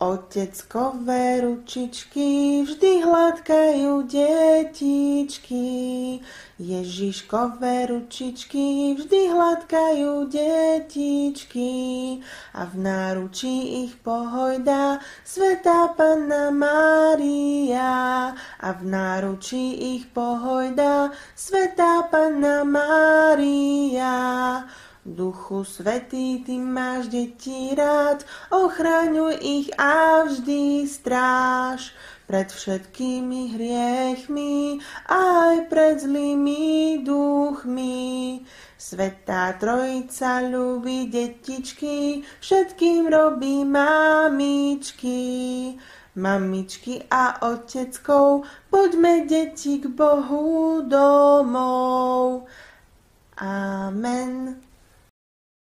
Oteckové ručičky vždy hladkajú detičky. Ježiškové ručičky vždy hladkajú detičky. A v náručí ich pohojda Svätá Panna Mária. A v náručí ich pohojda Svätá Panna Mária. Duchu Svätý, Ty máš deti rád, ochraňuj ich a vždy stráž pred všetkými hriechmi, aj pred zlými duchmi. Svätá Trojica ľúbi detičky, všetkým robí mamičky. Mamičky a oteckov, poďme deti k Bohu domov. Amen.